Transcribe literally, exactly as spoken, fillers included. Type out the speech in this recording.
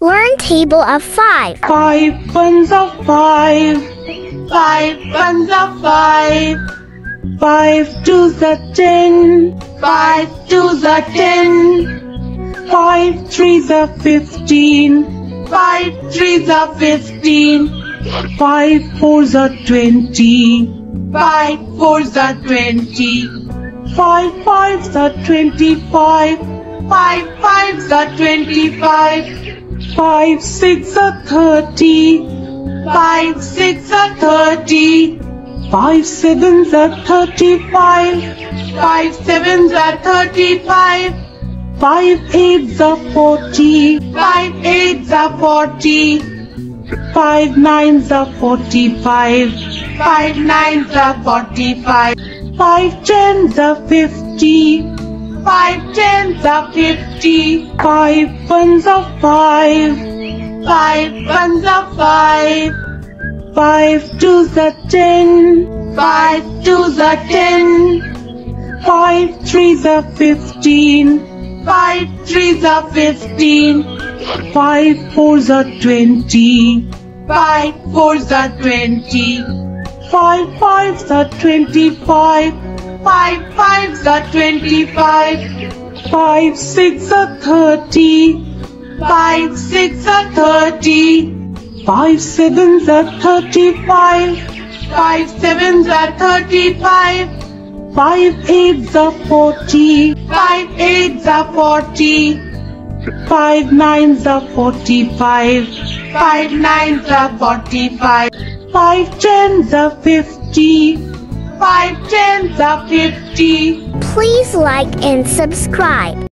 Learn table of five. Five ones are five. Five ones are five. Five twos are ten. Five twos are ten. Five threes are fifteen. Five threes are fifteen. Five fours are twenty. Five fours are twenty. Five fives are twenty-five. Five fives are twenty-five. Five six are thirty. Five six are thirty. Five sevens are thirty-five. Five sevens are thirty-five. Five eights are forty. Five eights are forty. Five nines are forty-five. Five nines are forty-five. Five tens are fifty. Five tens are fifty. Five ones are five. Five ones are five. Five twos are ten. Five twos are ten. Five threes are fifteen. Five threes are fifteen. Five fours are twenty. Five fours are twenty. Five fives are twenty-five. Five fives are twenty-five. Five six are thirty. Five six are thirty. Five sevens are thirty-five. Five sevens are thirty-five. Five eights are forty. Five eights are forty. Five nines are forty-five. Five nines are forty-five. Five tens are fifty. Five tens are fifty. Please like and subscribe.